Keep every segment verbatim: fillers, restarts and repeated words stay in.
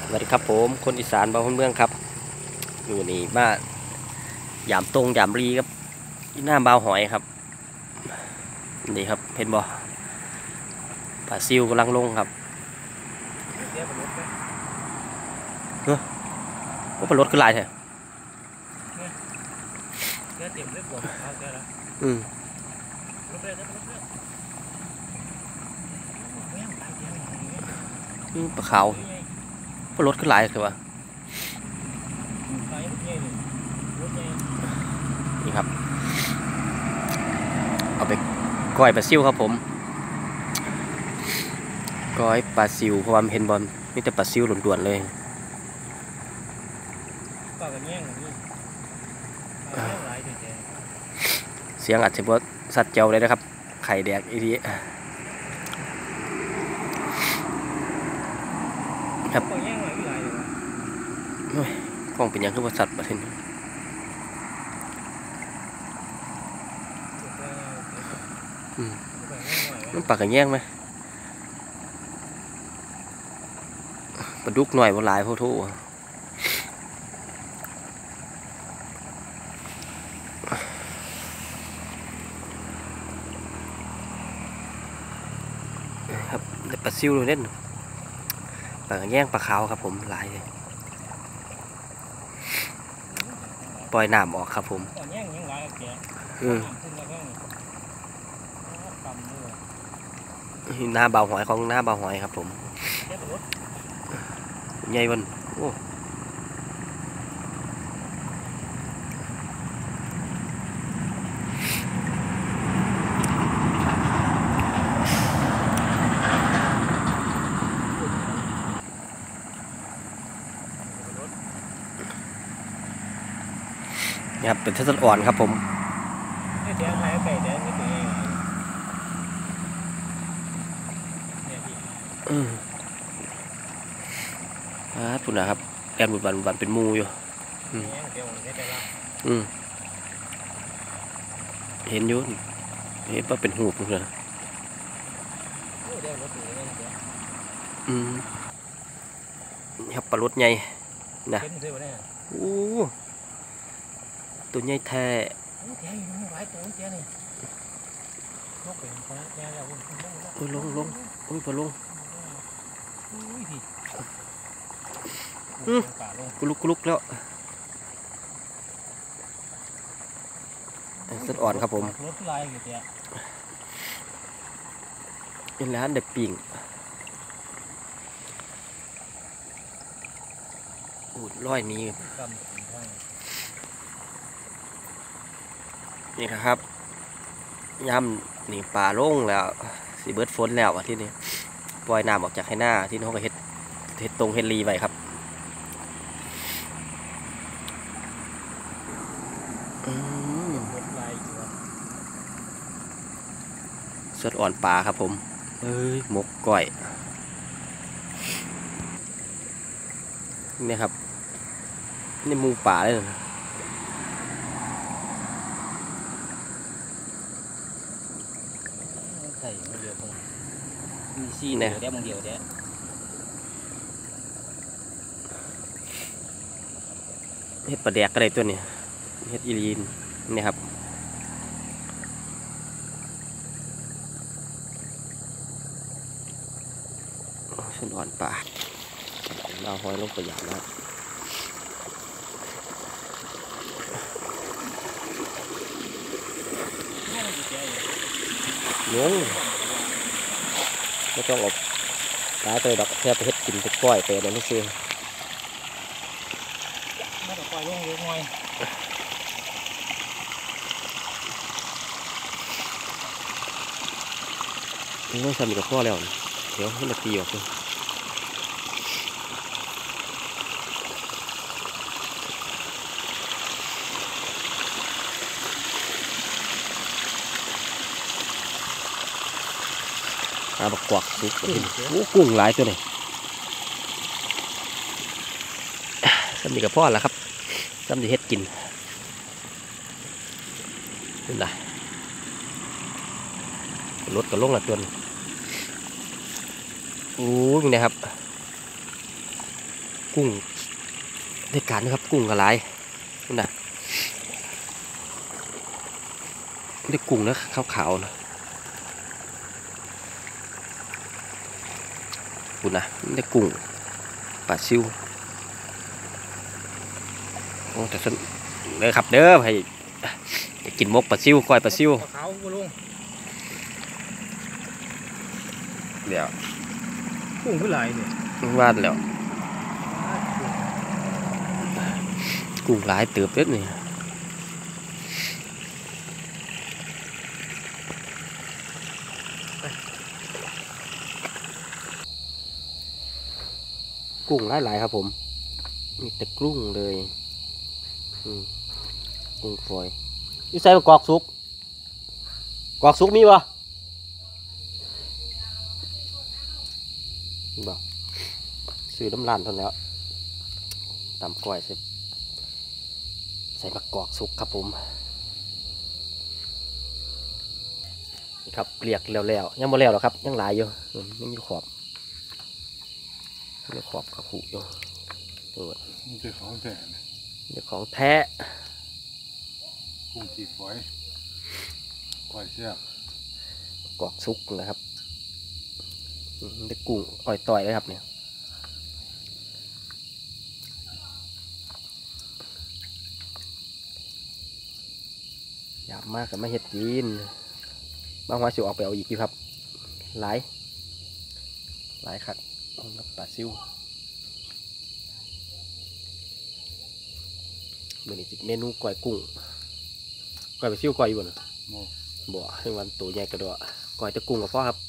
สวัสดีครับผมคนอีสานบ้านเมืองครับอยู่นี่บ้านยามตรงยามรีครับที่หน้าบ่าวหอยครับนี่ครับเห็นบ่ปลาซิวกำลังลงครับเฮ้ยว่าปลารถขึ้นลายแท้อืมนี่ปลาขาวปลารถขึ้นลายคือว่านี่ครับเอาไปก้อยปลาซิวครับผมก้อยปลาซิวเพราะว่าเห็นบอลมีแต่ปลาซิวล้วนๆเลยเสียงอาจจะบ่สัตว์เจ้าเลยนะครับไข่แดกอีทีครับกล้องเป็นยังคือว่าสัตว์ประเทศนี้มันปากกระแยงไหมปลาดุกหน่อยว่าหลายโพทูครับปลาซิวเลยเล่นปลากระแยงปลาขาวครับผมหลายเลยปล่อยน้ำออกครับผมอืมหน้าเบาหอยของหน้าเบาหอยครับผมใหญ่วันโอ้นี่ครับเป็นเทสอ่อนครับผมอืมอ่าปุ่นนะครับแกมบุญบันบันเป็นมูอยู่อืมอืมเห็นอยู่เห็นว่าเป็นหูปเลยอืมครับปลารสใหญ่นะโอ้ตัวใหญ่แท้โอ้ยลงลงโอ้ยปลาลงอืมกุลุกกุลุกแล้วสดอ่อนครับผมเป็นร้านเด็ดปิ่งอูดร้อยนี้นี่นะครับย่ำนี่ป่าโล่งแล้วสีเบิร์ดฝนแล้วที่นี่ปล่อยน้ำออกจากให้หน้าที่น้องก็เฮ็ดเฮ็ดตรงเฮ็ดรีไว้ครับสดอ่อนปลาครับผมเอ้ยหมกก้อยนี่ครับนี่มูป่าเลยมีซี่นะเดี๋ยวมึงเดียวเดี๋ยวเฮ็ดปลาแดกก็ได้ตัวนี้เฮ็ดอีลีนนี่ครับฉันอ่อนปลาเราหอยลงตัวอย่างนะครับลงไม่ต้องอบตาเตยดอกแค่ไปเฮ็ดกินไปก้อยไปอะไรนี่คือไม่ต้องก้อยลงเยอะหน่อยนี่ทำกับพ่อแล้วเดี๋ยวให้มันตีออกเลยอาบักกวักซุกโอ้กุ้งหลายตัวนี่ทำกับพ่อแล้วครับทำดีเฮ็ดกินนี่นะรถกับลงละตัวโอ้ยนี่นะครับกุ้งในการนะครับกุ้งกระไรนี่นะได้กุ้งนะขาวๆนะคุณนะได้กุ้งปลาซิวโอ้แต่สนเลยครับเด้อให้กินมกปลาซิวก้อยปลาซิวขาวลุงเดี๋ยวกุ้งขึ้นไหลเนี่ยว่านแล้วกุ้งหลายเติบเล็ดนี่กุ้งหลายๆครับผมมีแต่กุ้งเลยกุ้งฝอยนี่ใส่กอกสุกกอกสุกมีปะบ่ซื้อน้ำร้านทนแล้วตำก้อยใส่ใส่มะกอกสุกครับผมนี่ครับเกลียกแล้วๆยังบ่แล้วหรอครับยังหลายอยู่ยังอยู่ขอบยังขอบกระหุอยู่นี่เป็นของแท้นี่ของแท้กุ้งจีฝอยก้อยเสียบกอกสุกนะครับได้กุ้งอ่อยต่อยเลยครับเนี่ยอยากมากกับไม่เห็ดกินบางวันสิออกไปเอาอีกอยู่ครับหลายหลายคักปลาซิวเมนูจิเมนูก้อยกุ้งก้อยปลาซิวก้อยอยู่บ่บ่ให้วันตัวใหญ่กระโดดก้อยตะกุ้งกับพ่อครับ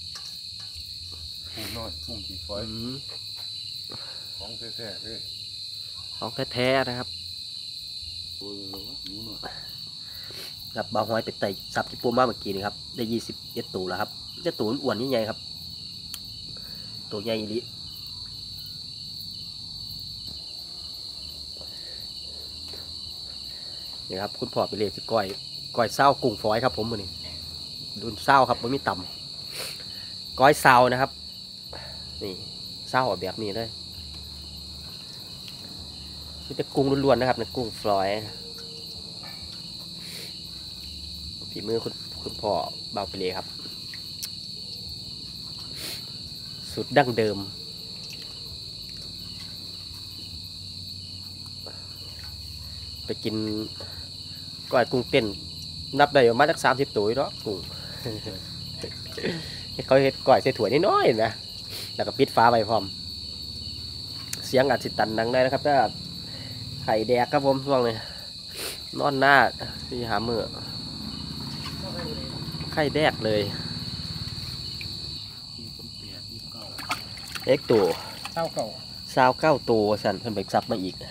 กุ้งน้อยกุ้งจีฝอยของแท้ๆเลยของแท้ๆนะครับครับบางหอยเป็ดไตซับที่ปูมาเมื่อกี้นี่ครับได้ยี่สิบเอ็ดตัวแล้วครับจะตัวอ้วนนี่ใหญ่ครับตัวใหญ่ลินี่ครับคุณพ่อไปเลยสิก้อยก้อยเศร้ากุ้งฝอยครับผมมือนี้ดุนเศร้าครับไม่มีต่ำก้อยเศร้านะครับนี่เศร้าแบบนี้เลยนี่จะกุ้งล้วนๆนะครับนะกุ้งฝอยฝีมือคุณคุณพ่อเบาไปเลยครับสูตรดั้งเดิมไปกินก้อยกุ้งเต้นนับได้ประมาณสักสามสิบตัวเนาะกุ้งเขาเห็ดก้อยใส่ถั่วน้อยๆนะแล้วก็ปิดฟ้าไว้พร้อมเสียงอาจสิตันดังได้นะครับถ้าไข่แดกครับผมช่วงนี้นอนหน้าที่หาเมื่อไข่แดกเลยเอ็กตัวเศร้าเก่าสาวเก้าตัวสันเพิ่นไปซับมาอีก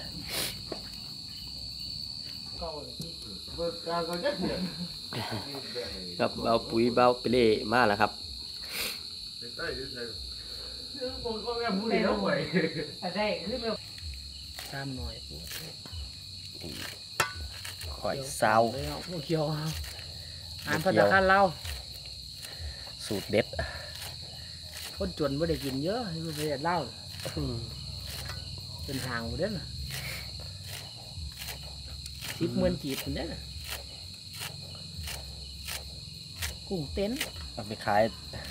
ครับเบาปุ๋ยเบาไปเล่มาแล้วครับตามหน่อยข่อยสาวเขียวอ่านภาษาเล่าสูตรเด็ดคนจนไม่ได้กินเยอะไม่ได้เล่าเป็นทางหมดเด้อสิบเมือนจีบคนเด้อกุ้งเต้นเอาไปขาย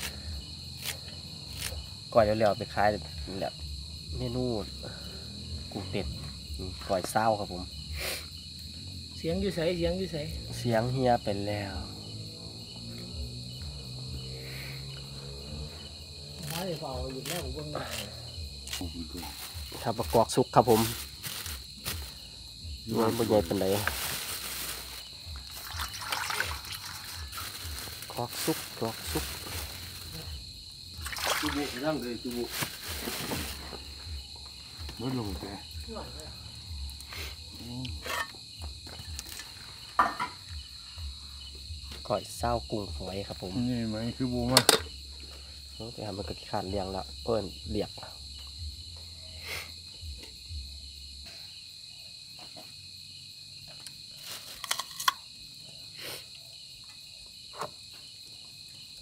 ก่อยเร็วๆไปขายแบบเมนูกุ้งเต้นก่อยเศร้าครับผมเสียงอยู่ใสเสียงอยู่ใสเสียงเฮียเป็นแล้วครับประกอบสุกครับผมมันเป็นใหญ่เป็นไหนกอกสุกกอกสุกจุบุนั่งเลยจุบุไม่ลงแกก่อยเศร้ากุ้งฝอยครับผมนี่ไหมคือบูมาไปทำมันก็ขาดเลี้ยงแล้วเพิ่นเรียก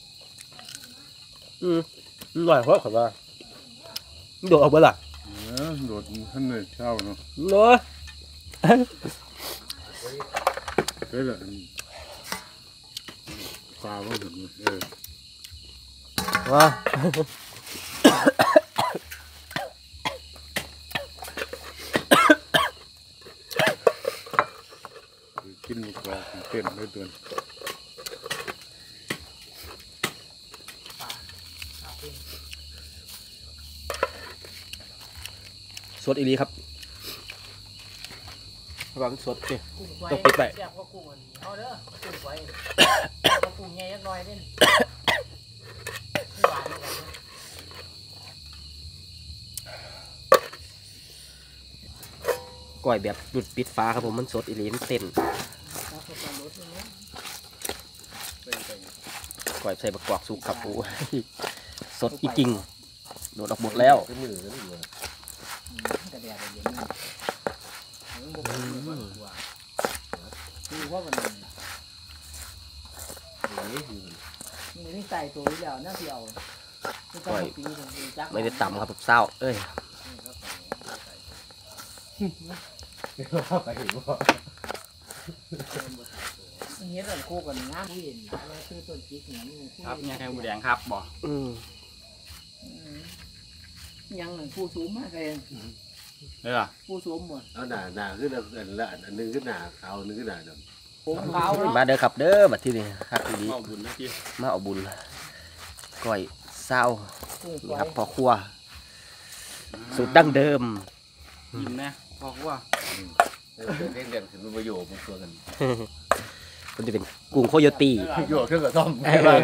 อืมอร่อยเพราะขอบว่าโดดออกไปล่ะโดดท่านเลยเช้าเนาะเนาะเฮ้ยละปลาว่าถึงเออว้ากินหมดปลาเต้นเลยตัวสดอีหลีครับระวังสดสิกุ้งไฟต้องปิดไว้แซ่บกว่ากุ้งอันนี้เอาเด้อกุ้งไฟเอากุ้งใหญ่จักหน่อยเด่นหวานเหมือนกันนะก้อยแบบดุดปิดฟ้าครับผมมันสดอีหลีมันเต้นแล้วก็ปลาหมึกนี่นะก้อยใส่บักกวากสุกครับโอ้ยสดอีจริงโดดออกหมดแล้วกระเดียดเย็นนี่มันบ่เป็นเนื้อตัวคือว่ามันมันนี่ใส่ตัวเดียวน่าเดียวไม่ต้องปีนึงจักไม่ได้ต่ำครับผมเศร้าเอ้ยเฮ็ดอันโคกันงามเห็นแล้วคือต้นจิกนี่ครับยังไงหมูแดงครับบอกอืมยังหนึ่งผู้สูงมากเลยเออผู้สูงหมดเอาหนาหนาขึ้นอันละอันหนึงขึ้นหนาขาวอันหนึงขึ้นหนาดำผมขาวมาเด้อครับเด้อบัดที่นี่ครับอีหลีเอาบุญนะพี่มาเอาบุญก้อยเศร้ากุ้งไฟนี่ครับพ่อครัวสูตรดั้งเดิมยิ้มนะพอกูว่าเออเรื่องเรื่องถึงประโยชน์มันตัวกันมันจะเป็นกุ้งโคโยตี้ประโยชน์เครื่องกระท่อมเออบ้าง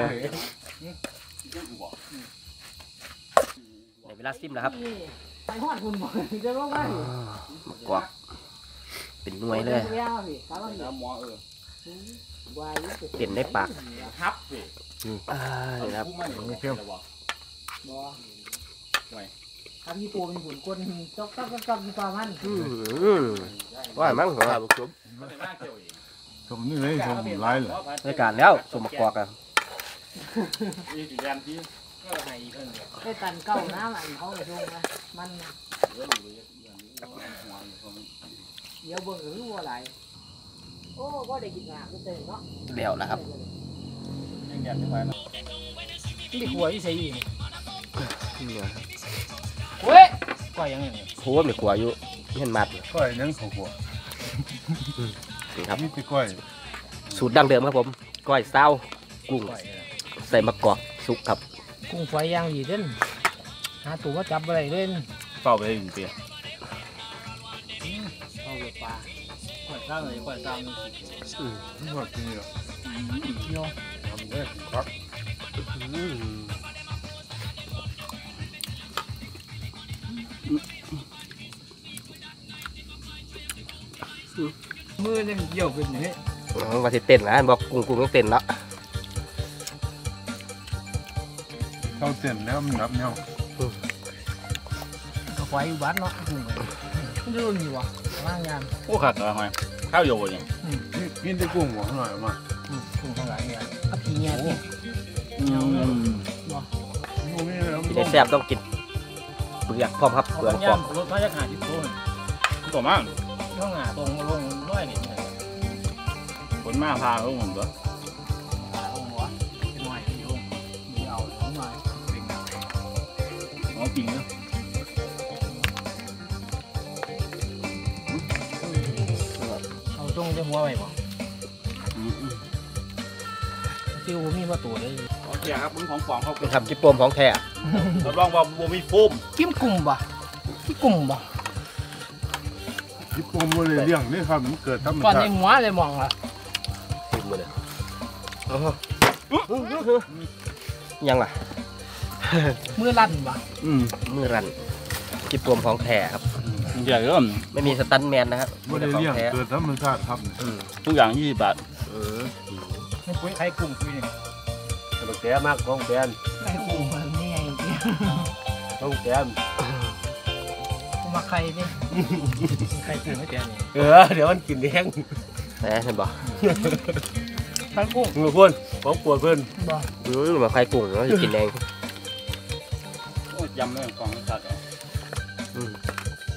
ในเวลาซิมแล้วครับไปหอดคุณหมอจะร้องไห้มะกอกเป็นหน่วยเลยแล้วหมอเออเต็นในปากฮับสิอ่านี่ครับผู้มันนี่เข้มบอกบ่ทำยี่ปูเป็นหุ่นก้นจอกจอกจอกยี่ปลามันอืมว่ามั้งเหรอมันเป็นหน้าเกี่ยวเองชมนี่เลยชมร้ายเลยรายการแล้วสมมะกอกอะอีกแดนที่ก็ให้เพิ่นได้ตันเก้าน้ำอันเขาไปลงนะมันเดี๋ยวเบิ่งหรือว่าไรโอ้ก็ได้กินงาก็เต็มเนาะแล้วแล้วครับยังแดนที่ไปนะนี่ขวยี่สี่นี่ครับเว้ยก็ยังไงโหมีขัวอยู่เห็นมัดก้อยยังเขาหัวนี่ครับนี่ตีก้อยสูตรดั้งเดิมครับผมก้อยเศร้ากุ้งใส่มะกอกสุกครับกุ้งไฟย่างดีเด่นหาตัวว่าจับอะไรเล่นเฝ้าไปได้ยินเปียเอาไปปลาก่อนสร้างเลยก่อนสร้างนี่หมดนี่หรอโยทำได้ครับมือเนี่ยเกี่ยวเป็นอย่างนี้ว่าสิเต้นนะบอกกุ้งกุ้งต้องเต้นแล้วเข้าเต้นแล้วมันนับเนาะก็ไฟบ้านเนาะกุ้งมันจะรุ่นอยู่วะว่างงานโอ้ขาดอะไรข้าวโยนยังนี่นี่ได้กุ้งหัวหน่อยมากุ้งทั้งหลายเนี่ยเอาผีเงี้ยนี่อืมโอ้นี่แล้วกินได้แซ่บต้องกินเปลือกพร้อมครับเอาเปลือกบางพย่าร้อง มรถมาจากหาที่โต้นตัวมากต้องหาตรงลงร้อยนี่คนมาพาเขาผมตัวหาลงหัวเป็นหน่อยเป็นลงมีเอาหน่อยหมอปิงเนาะเอาตรงจะหัวไปบ่ฟิวมีมาตัวเลยโอเคครับมึงของฟองเขาเป็นทำจิปโปมของแท้รับรองว่าบ่มีโฟมกิ้มกลุ่มบ่กิ้มกลุ่มบ่ที่ปมเลยเลี้ยงนี่ครับมันเกิดธรรมก่อนชาในติหัวเลยมองละติดมือเลยยังล่ะมือลั่นบ่อืมมือรันจิปโปมของแท้ครับใหญ่เริ่มไม่มีสตันแมนนะครับไม่ได้ของเลี้ยงแท้เกิดธรรมชาติครับอืมทุกอย่างยี่สิบบาทเออไม่ปุ้ยใครกลุ่มคุยเนี่ยแต่แกมากของแกนใครกลุ่มมันนี่ไงจริงของแกนกูมาใครเนี่ยใครกลุ่มไม่เจอเนี่ยเออเดี๋ยวมันกินแห้งแหมเห็นบ่ใครกลุ่มมือพ่นของปวดเพิ่นบ่อืมมาใครกุ้งแล้วจะกินเองโอ้ยยำเรื่องฟองสัตว์อืม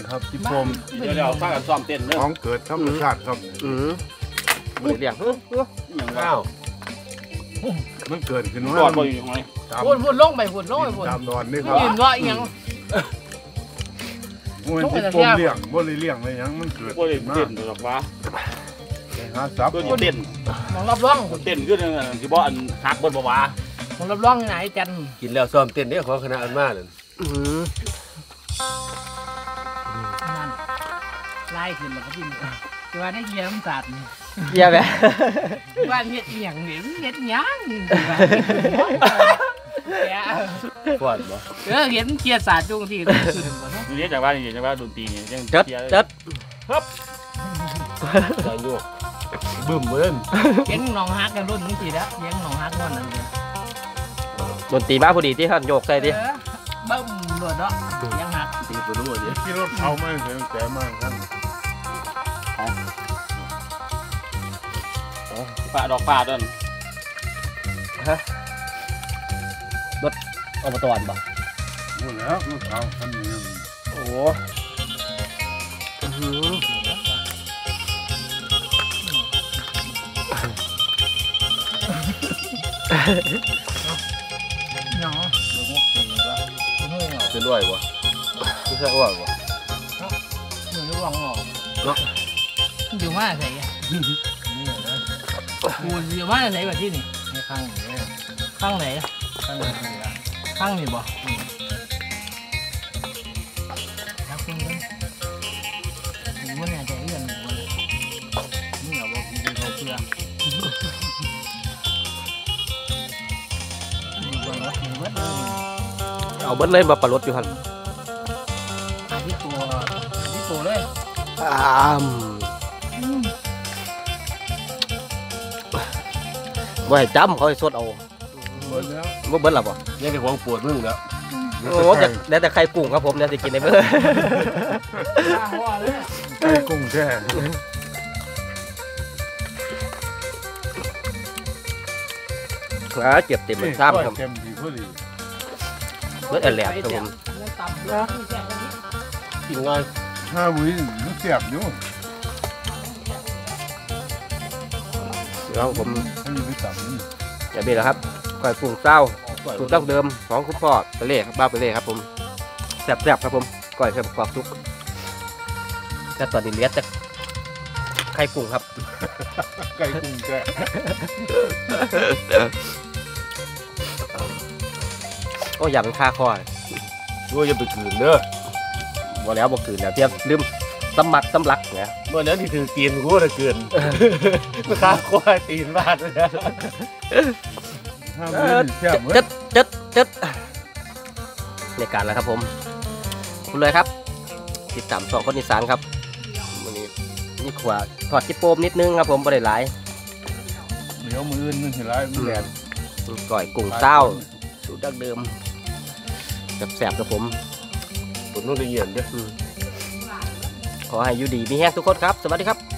ครับที่โฟมเดี๋ยวเราพากันซ้อมเต้นเด้อของเกิดธรรมชาติครับอืมบ่ได้เลี้ยงเฮ้ยเฮ้ยอย่างว่าอ้าวมันเกิดขึ้นรมาอดบ่อยู่ยังไงตามพูดพูดลงไปพูดลงไปพูดตามดอนนี่ครับยืนว่าอีหยังมันที่โฟมเลี้ยงบ่ได้เลี้ยงเลยหยังมันเกิดบ่ได้ขึ้นมาเต้นหรอกว่าไปหาซับตัวนี้เต้นมองรับร่องเต้นขึ้นนั่นสิบ่อันหักเบิดบ่ว่ามองรับร่องไหนจันกินแล้วซ้อมเต้นเนี่ยของคณะอันมาเลยอืมนั่นไล่ขึ้นแล้วก็กินที่ว่าได้เยี่ยมสัตว์เยี่ยมไหมว่าเฮ็ดอีหยังนี่เฮ็ดหยังแกฟอดบ่เออเห็นเกียร์ศาสตร์จุงที่ขึ้นบ่เนาะอยู่นี่จากว่านี่จากว่าดนตรีนี่ยังจัดจัดใจโยกบึ้มเบิ้นเห็นน้องฮักกันรุ่นนี้สิแล้วเห็นน้องฮักม่วนนั่นเด้อดนตรีมาพอดีที่ท่านโยกใส่ดิเออเบิ่มโดดเนาะยังฮักตีตัวนู้นเนี่ยขี่รถเอามาเสียงแต่มากครับป่าดอกป่าต้นอบตอนบ่หมดแล้วรถเอาคันนี้โอ้อื้อหือเนาะเดี๋ยวงกตีว่าเฮ้ยเนาะจะด้วยบ่ไม่ใช่อ้วนบ่เดี๋ยวลองออกเนาะอยู่มาใส่นี่นะกูอยู่มาใส่แบบที่นี่ให้ข้างนี่ข้างไหนข้างไหนข้างนี่บ่นักคุณกูมันเนี่ยใจเรื่องกูเลยนี่เอาว่ากูเป็นเขาเพื่อนี่บ่เนาะนี่เบิดเลยเอาเบิ้ลเลยมาปลาลดอยู่หันอาทิตย์ตัวอาทิตย์ตัวเลยอ้ามบ่ให้จำเขาให้สดเอาหมดแล้วบ่เบิ้ลหรอบ่ยังได้ของปวดมึงแล้วโอ้แต่แล้วแต่ไข่กุ้งครับผมเนี่ยจะกินได้เบิ้ลข้าหัวเลยไก่กุ้งแท้อ่าเจ็บเต็มมันซ้ำครับเต็มดีพอดีเบิ้ลแอนแหลมครับผมกินง่ายห้าบุยมันเสียบอยู่แล้วผมให้อยู่ในต่ำนี่จะมีแหละครับก้อยกุ้งเศร้าสูตรดั้งเดิมของคุณพ่อไปเล่ครับบ้าไปเล่ครับผมแซ่บๆครับผมก้อยเค็มกรอบทุกแต่ตอนนี้เหลี้ยแต่ไข่กุ้งครับไก่กุ้งแท้โอ้อยากเป็นค่าคอด้วยจะไปคืนเด้อบ่แล้วบ่คืนแล้วเตรียมลืมสมัครสำลักไงเมื่อนั้นที่ถือตีนกูจะเกินราคาควายตีนบาทเลยนะห้าเอบุยอเสียบจัดจัดจัดในการแล้วครับผมคุณเลยครับติดตามสองคนอีสานครับวันนี้นี่ขวาถอดจิโปมนิดนึงครับผมบ่ได้หลายเดี๋ยวมืออื่นมันสิร้ายมันแหลมก่อยกุ้งเศร้าสูตรดั้งเดิมแซ่บๆครับผมปวดนู่นละเอียดเด้อขอให้อยู่ดีมีแห้งทุกคนครับ สวัสดีครับ